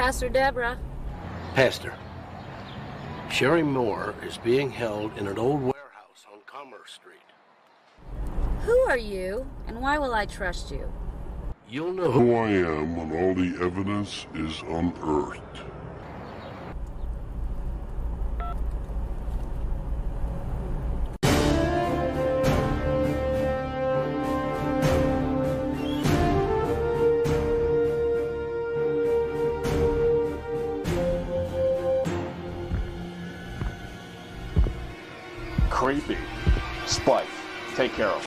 Pastor Deborah. Pastor, Sherry Moore is being held in an old warehouse on Commerce Street. Who are you, and why will I trust you? You'll know Who I am when all the evidence is unearthed. Creepy. Spike, take care of him.